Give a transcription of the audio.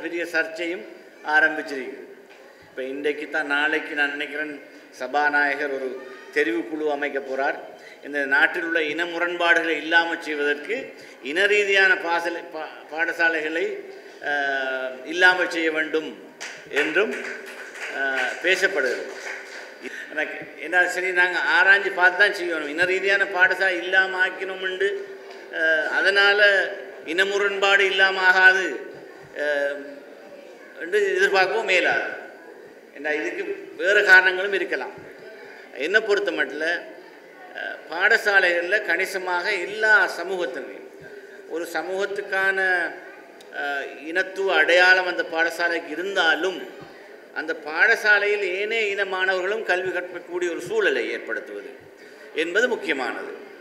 பெரிய சர்ச்சையும் ஆரம்பிச்சிருக்கு. இப்போ இன்றைக்கு தான் நாளைக்கு நான் நினைக்கிறேன் சபாநாயகர் ஒரு தெரிவுக்குழு அமைக்க போகிறார். இந்த நாட்டில் உள்ள இன முரண்பாடுகளை இல்லாமல் செய்வதற்கு இன ரீதியான பாடசாலைகளை இல்லாமல் செய்ய வேண்டும் என்றும் பேசப்படுகிறது. எனக்கு என்ன சரி, நாங்கள் ஆராய்ஞ்சு பார்த்து தான் செய்யணும். இன ரீதியான பாடசாலை இல்லாமல் ஆக்கணும்ண்டு அதனால் இன முரண்பாடு இல்லாமல் ஆகாது என்று எதிர்பார்க்கவும் மேலாது. ஏன்னா இதுக்கு வேறு காரணங்களும் இருக்கலாம். என்னை பொறுத்த மட்டும் பாடசாலைகளில் கணிசமாக எல்லா சமூகத்தினரையும் ஒரு சமூகத்துக்கான இனத்துவ அடையாளம் அந்த பாடசாலைக்கு இருந்தாலும் அந்த பாடசாலையில் ஏனைய இன மாணவர்களும் கல்வி கற்கக்கூடிய ஒரு சூழலை ஏற்படுத்துவது என்பது முக்கியமானது.